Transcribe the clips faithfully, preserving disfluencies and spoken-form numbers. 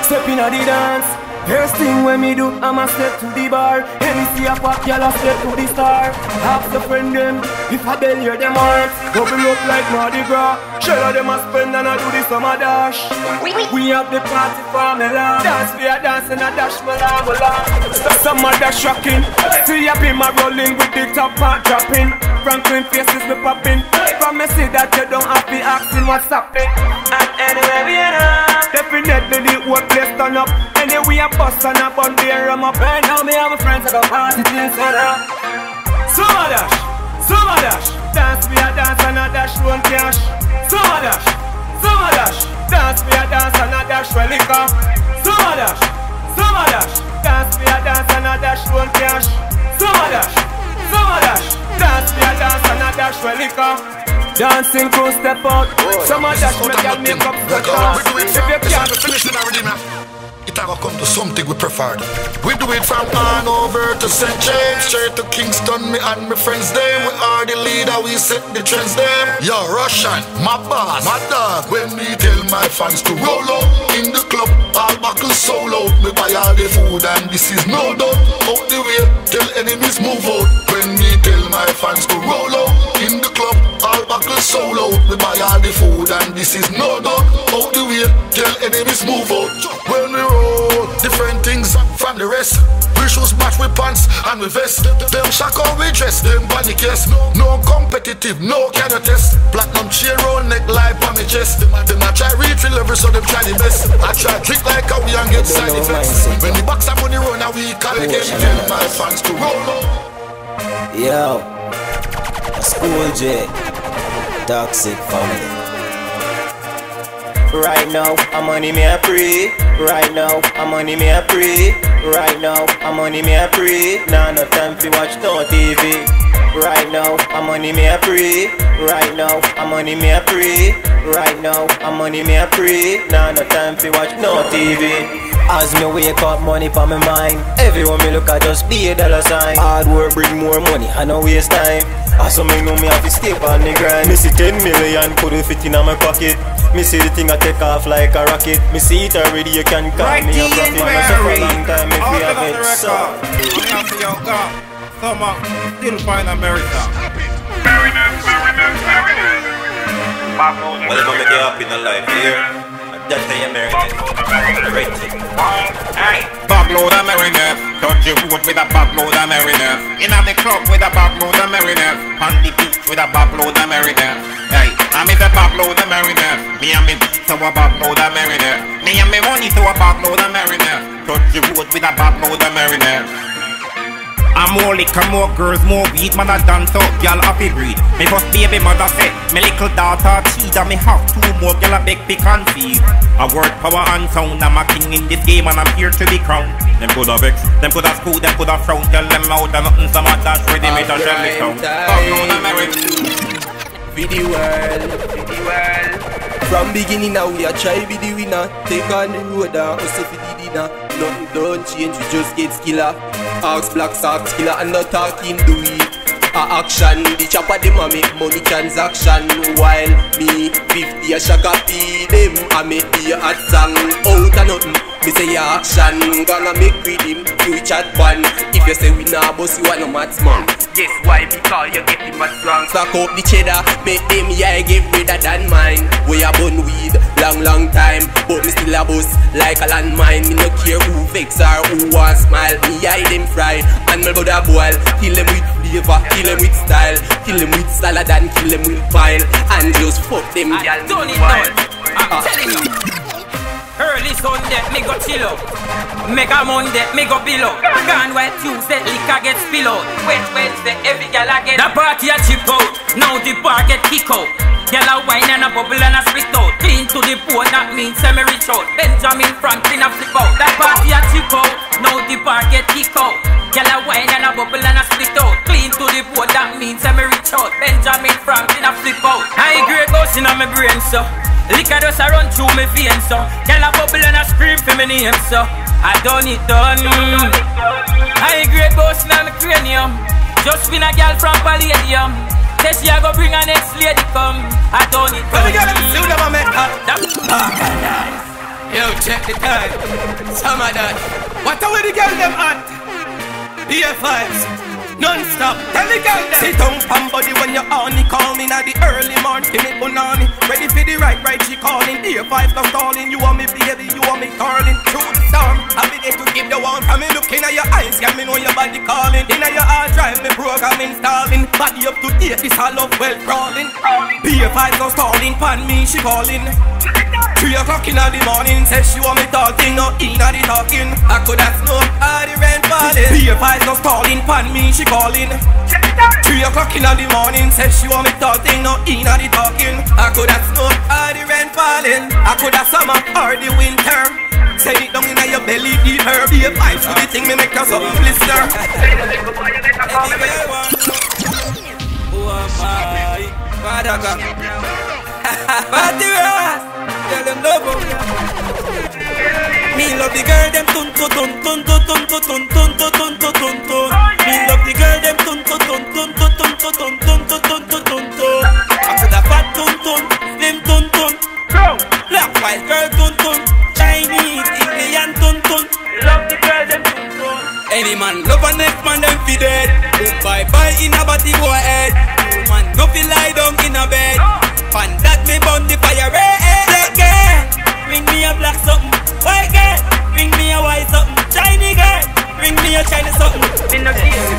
step in a the dance. First thing when me do, I'ma step to the bar. And me see a pop girl, I step to the star. Ask the friend them, if I bell hear them heart. Bubble up like Mardi Gras. Shell of them a spend and I do the summer dash. We have the party formula. Dance we a dance and a dash mala mala. Summer dash shocking. See a pin my rolling with the top part dropping. Franklin faces me popping. From me see that you don't have to asking what's happening. And anyway we are definitely the whole place turn up. Anyway I bust and a bun beer rum up. Right now me have a friends I go party till sun up. Summer dash, summer dash. Dance we a dance and a dash run cash. Summer dash, summer dash. Dance we a dance and a dash for liquor. Summer dash, summer dash. Dance we a dance and a dash run cash. Summer dash, summer dash. Dance we a dance and a dash for liquor. Dancing crew step out. Summer dash make y'all make up step out. If you can't finish it already, man. It ever come to something we preferred. We do it from Hanover to Saint James, straight to Kingston, me and my friends them. We are the leader, we set the trends them. Yo, Russian, my boss, my dog. When me tell my fans to roll up in the club, all buckle solo. Me buy all the food and this is no doubt. Out the way, tell enemies move out. When me tell my fans to roll up in the club, all buckle solo. Me buy all the food and this is no doubt. Out the way, tell enemies move out. When we roll, different things from the rest. We shoes match with pants and with vest. Them shock how we dress, them bunny case. No competitive, no kind of test. Platinum chain round neck life on my chest. Them a try reach level so them try the best. I try drink like how we and get side effects. When the box up on the run, we call again. Tell my fans to roll up. Yo, School J, Toxic Family. Right now, I'm on me a pray. Right now, I'm on me a pray. Right now, I'm on me a pray. Now no time to watch no T V. Right now, I'm on me a pray. Right now, I'm on me a pray. Right now, I'm on me a pray. Now no time to watch no T V. As me wake up, money for my mind. Everyone me look at just be a dollar sign. Hard work bring more money, I no waste time. Also me know me have to stay on the grind. Me see ten million couldn't fit in my pocket. Me see the thing I take off like a rocket. Me see it already, you can call right me a profit. Man, for a long time if we have it. So only after your car, summer, still find America. Whatever make you happy in the life here. That's the American. Great thing. Hey, bagload of merriness. Touch your wood with a bagload of merriness. In the club with a bagload of merriness. On the beach with a bagload of merriness. Hey, I'm in the bagload of merriness. Me and me beats to a bagload of merriness. Me and me money to a bagload of merriness. Touch your wood with a bagload of merriness. I'm more liquor, more girls, more weed. Man a dance out, y'all happy breed. Me first baby mother said, me little daughter cheat. And me have two more, y'all a beg pick and feed. A word, power and sound. I'm a king in this game and I'm here to be crowned. Them coulda vex, them coulda screw, them coulda frown. Tell them out and nothing some a dash ready, me to shell it down. Bagload America. For the world, for the world. From beginning now we a try be the winner. Take on the road and hustle for the dinner. Nothing don't change, we just get skiller. Ask black socks killer and not talking do it. A action, the chopper them a make money transaction. While me fifty a shaka P them a make the hot song. Out of nothing, me say ya action. Gonna make with him, you chat one. If you say we nah boss, you want no mad man. Guess why? Because you get him a strong. Stack up the cheddar, make them yeah get redder than mine. We a bun weed, long long time, but me still a boss like a landmine. Me no care who vex or who want smile. Me eye them fried, and me brother boil. Kill them with flavor, kill them with style, kill them with salad and kill them with pile, and just fuck them gyal with wild. I'm telling you. Early Sunday, me go chill out. Mega Monday, me go below. Gone White Tuesday, liquor get spill out. Wet Wednesday, every gal a get. The party a chip out, now the bar get kick out. Gal a wine and a bubble and a spit out. Clean to the bone, that means semi reach out. Benjamin Franklin a flip out. The party a chip out, now the bar get kick out. Gal a wine and a bubble and a spit out. Clean to the bone, that means semi reach out. Benjamin Franklin a flip out. High grade boss in my brain, so liquor just a run through me veins, so gal a bubble and a scream for me name, so I done it done. High grade boss in my cranium. Just win a gal from Palladium. Say she a go bring a next lady come. I done it done. Let me get them, see them a make that. Organize. Yo, check the time. Some of that. What are we the girl them at? B F fives. Non-stop. Tell the girl them. Sit down, pam body when you're on it. Call me now the early morning. Give me punani. Ready for the right, right, she calling. B F fives not calling. You want me baby, you want me darling. Through the storm, I begin to give the one. I me looking at your eyes, get me know your body calling. In your heart drive, me program installing. Body up to date, this all love well crawling. B F fives not stalling, pan me, she calling. Three o'clock in the morning, says she want me talking, no in the talking. I could have snow, all the rain falling. B F fives not stalling, pan me, she calling. Three o'clock in the morning, says she want me talking, no in the talking. I could have snow, all the rain falling. I could have summer or the winter. Say it down in your belly, eat her. B F fives for the thing, me make her so blister. Who am I? Madaga. Party Ross. Tell them love me love the girl them tun tun tun tun tun tun tun tun tun tun tun tun. Me love the girl them tun tun tun tun tun tun tun tun tun tun tun tun tun. After the fat tun tun, slim tun tun, black white girl tun tun, Chinese Indian tun tun. Love the girl them tun tun. Any man love a next man them fi dead. Bye bye in a body go ahead. Man no fi lie down in a bed. Fan that me burn the fire red. Bring me a black something, white girl. Bring me a white something, shiny girl. Bring me a shiny something. In the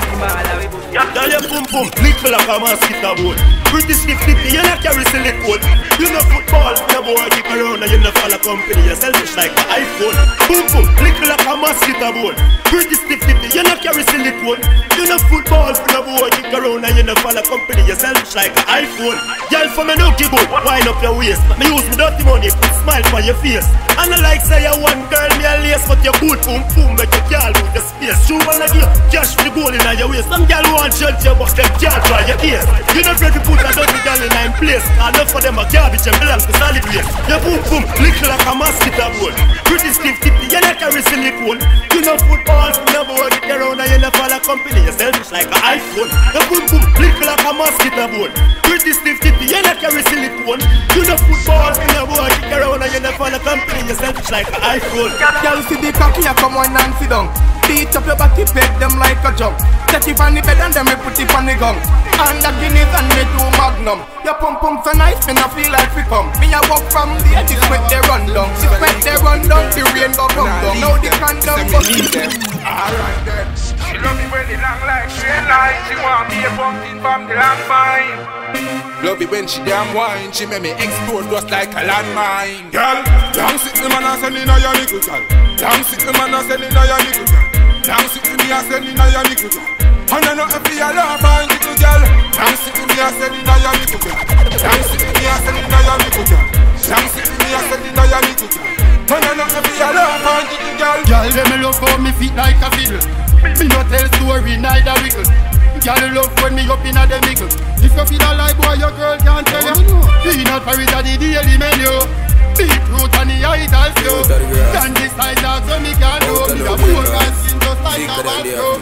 Girl, your pum pum, little like a mosquito boat. Pretty stiff, stiffy, you not carry silicone. You know football, you boy kick around and you know follow company. You're selfish like an iPhone. Pum pum, little like a mosquito boat. Pretty stiff, stiffy, you not carry silicone. You know football, you boy kick around and you know follow company. You're selfish like an iPhone. Girl, for me no give up, wind up your waist. Me use me dirty money, put smile for your face. And I like say you one girl, me a lace, but your boot pum pum make your girl move the space. You wanna give cash for the goal in your waist. Some girl want judge you, but them can't try your ears. You not ready to put a dirty girl in nine place. Enough for them a garbage and belong to solid waste. Your boom boom, little like a mosquito bone. Pretty stiff tippy, you not carry silicone. You know football, you know boy get around and you know follow company. You're selfish like an iPhone. Your boom boom, little like a mosquito bone. Pretty stiff tippy, you not carry silicone. You know football, you know boy get around and you know follow company. You're selfish like an iPhone. Girl see the cocky, you come on and sit down. Beat up your body, peg them like a jump. Take it on the bed and then me put it on the gun. And the Guinness and me do Magnum. Your pum pum so nice, me no feel like we come. Me a walk from the edge, this sweat they run down. The sweat they run down, the rain go come down. Now the condom go leave them. Alright then. She love me when it long like straight line. She want me a pumpkin from the long vine. Love it when she damn wine. She make me explode just like a landmine. Girl, damn sick the man a send in a your little girl. Damn sick the man a send in a your little girl. Damn sick me a send in a your little girl. And I know if you love fine little girl. Damn sick me a send in a your little girl. Damn sick me a send in a your little girl. Damn sick me a send in a your little girl. And I know if you love fine little girl. Girl, them love how me feet like a fiddle. Me no tell story, neither wiggle. Girl love when me up inna the middle. If you feel like boy, your girl can't tell you. Peanut porridge a the daily menu. Beetroot and the idol flow. Can this side dog so me can do. Me a poor girl skin just like a bathrobe.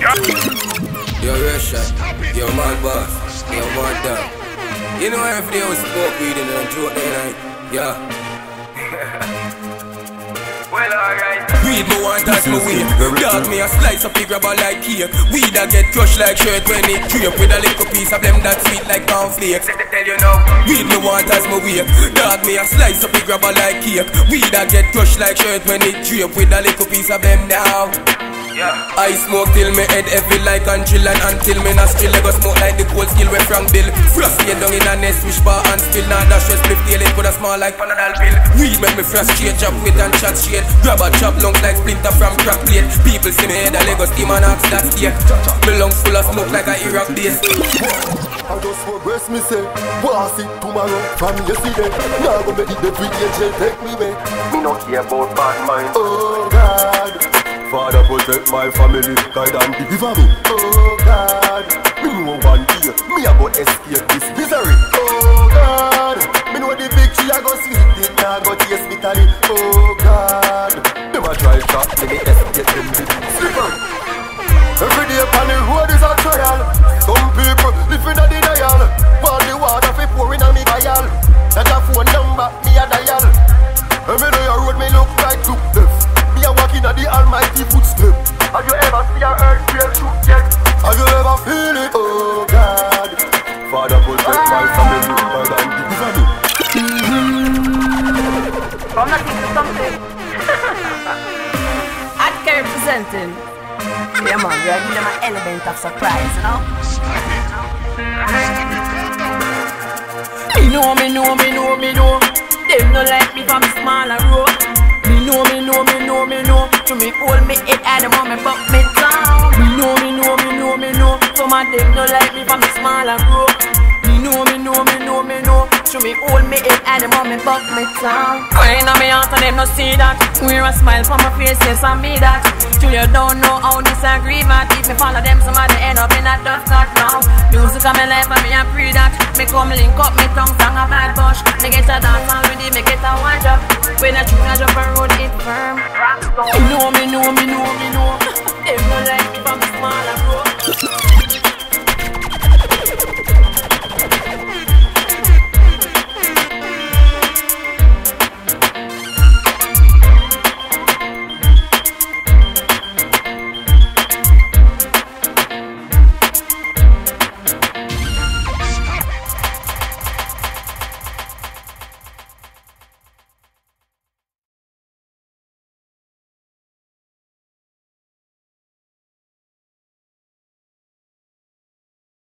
Yo Russia, yo mad boss, yo mad dog. You know every day we smoke weed and then joke the night. Yeah. Well, alright. Weed me want as me weed. Dog me a slice up the grabber like cake. Weed a get crushed like shirt when it drape. With a little piece of them that sweet like cornflakes. Tell you now. Weed me want as me weed. Dog me a slice up the grabber like cake. Weed a get crushed like shirt when it drape. With a little piece of them now. Yeah. I smoke till me head heavy like Angel and until me nostril I go smoke like the cold skill with Frank Bill. Frustrate down in a nest, wish bar and still. Now that stress split feeling could a small like Panadol pill. Weed make me frustrate, chop with and chat shit. Grab a chop lungs like splinter from crack plate. People see me head a Lego steam and ask that state. Me lungs full of smoke like a Iraq base. I just want rest me say, pass it tomorrow from yesterday. Now go make it the free angel take me back. Me not care about bad mind. Oh God, Father protect my family, guide and deliver me. Oh God, me know one day, me a go escape this misery. Oh God, me know the victory I go sweet, it now go taste bitterly. Oh God, them a try trap me, they escape them with slippery. Every day upon the road is a trial. Some people living in denial. While the water fi pouring on me vial. That a phone number me a dial. And me know your road me look like representing. Yeah man, we are giving them an element of surprise, you know. Me know, me know, me know, me know. Them no like me from smaller road. Me know, me know, me know, me know. To me hold me head at the moment, but me down. Me know, me know, me know, me know. Some of them no like me from smaller road. Me know, me know, me know, me know. To me hold me head at the moment, but me down. Crying on me heart and them no see that. Wear a smile from my face, yes I me that. Till you don't know how disagree that. If me follow them, somebody end up in a dust cut now. Music of my life and me a pray that. Me come link up, me tongue song a bad bush. Me get a dance already, me get a one job. When I tune a jump and road it firm. Me know, me know, me know, me know.